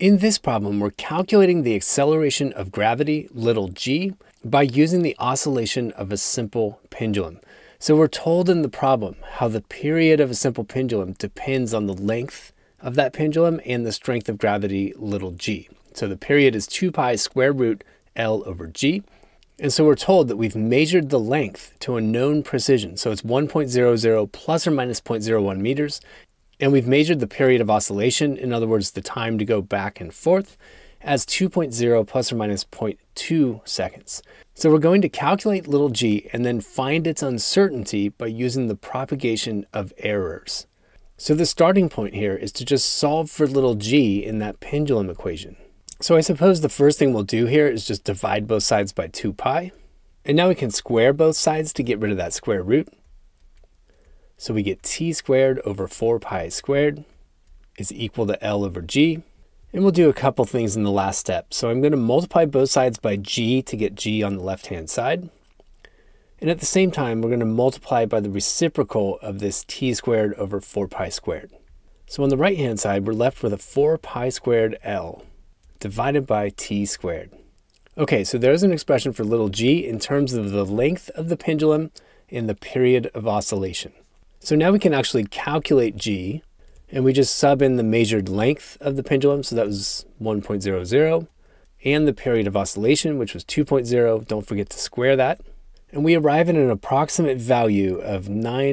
In this problem, we're calculating the acceleration of gravity, little g, by using the oscillation of a simple pendulum. So we're told in the problem how the period of a simple pendulum depends on the length of that pendulum and the strength of gravity, little g. So the period is 2 pi square root L over g. And so we're told that we've measured the length to a known precision. So it's 1.00 plus or minus 0.01 meters. And we've measured the period of oscillation, in other words, the time to go back and forth, as 2.0 plus or minus 0.2 seconds. So we're going to calculate little g and then find its uncertainty by using the propagation of errors. So the starting point here is to just solve for little g in that pendulum equation. So I suppose the first thing we'll do here is just divide both sides by 2 pi. And now we can square both sides to get rid of that square root. So we get t squared over 4 pi squared is equal to L over g. And we'll do a couple things in the last step. So I'm going to multiply both sides by g to get g on the left-hand side. And at the same time, we're going to multiply by the reciprocal of this t squared over 4 pi squared. So on the right-hand side, we're left with a 4 pi squared L divided by t squared. Okay, so there's an expression for little g in terms of the length of the pendulum and the period of oscillation. So now we can actually calculate g, and we just sub in the measured length of the pendulum, so that was 1.00, and the period of oscillation, which was 2.0. Don't forget to square that. And we arrive at an approximate value of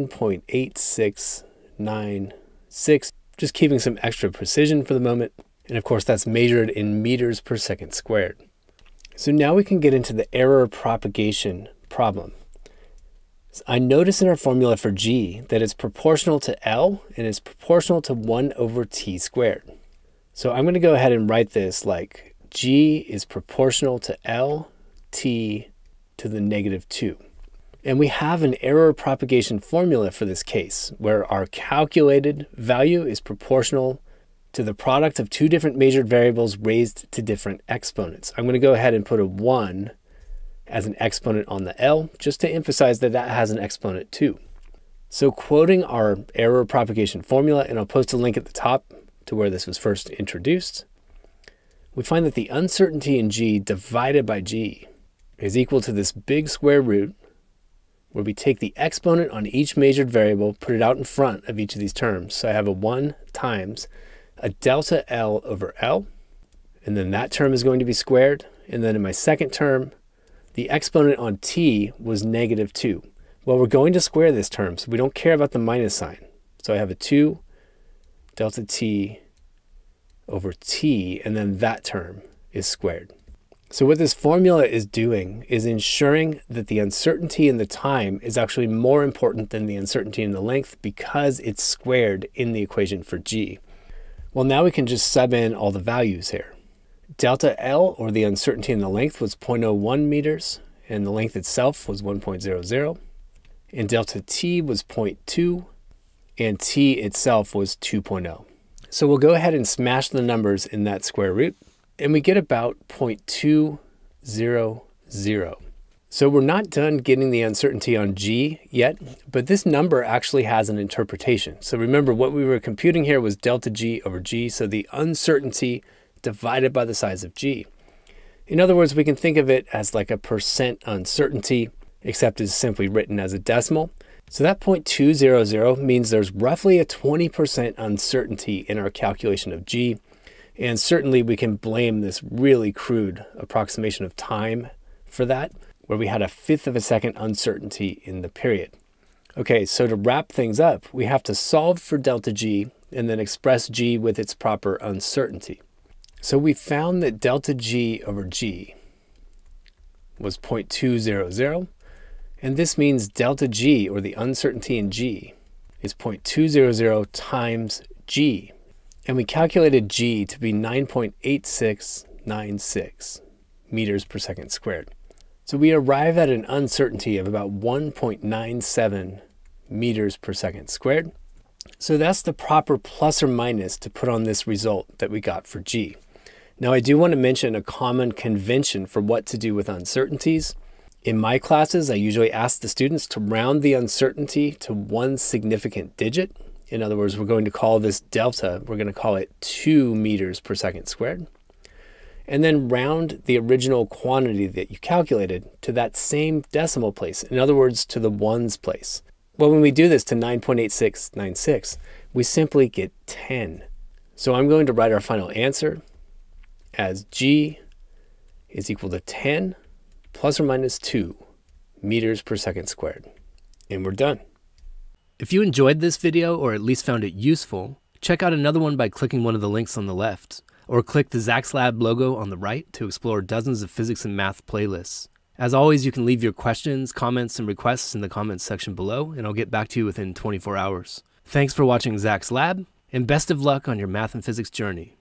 9.8696, just keeping some extra precision for the moment. And of course, that's measured in meters per second squared. So now we can get into the error propagation problem. I notice in our formula for g that it's proportional to L and it's proportional to 1 over t squared. So I'm going to go ahead and write this like g is proportional to L t to the negative 2. And we have an error propagation formula for this case where our calculated value is proportional to the product of two different measured variables raised to different exponents. I'm going to go ahead and put a 1 as an exponent on the L, just to emphasize that that has an exponent too. So quoting our error propagation formula, and I'll post a link at the top to where this was first introduced, we find that the uncertainty in g divided by g is equal to this big square root, where we take the exponent on each measured variable, put it out in front of each of these terms. So I have a 1 times a delta L over L, and then that term is going to be squared. And then in my second term, the exponent on t was negative 2. Well, we're going to square this term, so we don't care about the minus sign. So I have a 2 delta t over t, and then that term is squared. So what this formula is doing is ensuring that the uncertainty in the time is actually more important than the uncertainty in the length because it's squared in the equation for g. Well, now we can just sub in all the values here. Delta L, or the uncertainty in the length, was 0.01 meters, and the length itself was 1.00. And delta T was 0.2, and T itself was 2.0. So we'll go ahead and smash the numbers in that square root, and we get about 0.200. So we're not done getting the uncertainty on G yet, but this number actually has an interpretation. So remember, what we were computing here was delta G over G, so the uncertainty divided by the size of g. In other words, we can think of it as like a percent uncertainty, except it's simply written as a decimal. So that 0.200 means there's roughly a 20% uncertainty in our calculation of g. And certainly we can blame this really crude approximation of time for that, where we had a 1/5 of a second uncertainty in the period. Okay, so to wrap things up, we have to solve for delta g and then express g with its proper uncertainty. So we found that delta g over g was 0.200, and this means delta g, or the uncertainty in g, is 0.200 times g. And we calculated g to be 9.8696 meters per second squared. So we arrive at an uncertainty of about 1.97 meters per second squared. So that's the proper plus or minus to put on this result that we got for g. Now, I do want to mention a common convention for what to do with uncertainties. In my classes, I usually ask the students to round the uncertainty to one significant digit. In other words, we're going to call this delta, we're going to call it 2 meters per second squared. And then round the original quantity that you calculated to that same decimal place. In other words, to the ones place. Well, when we do this to 9.8696, we simply get 10. So I'm going to write our final answer as G is equal to 10 plus or minus 2 meters per second squared. And we're done. If you enjoyed this video, or at least found it useful, check out another one by clicking one of the links on the left, or click the Zach's Lab logo on the right to explore dozens of physics and math playlists. As always, you can leave your questions, comments, and requests in the comments section below, and I'll get back to you within 24 hours. Thanks for watching Zach's Lab, and best of luck on your math and physics journey.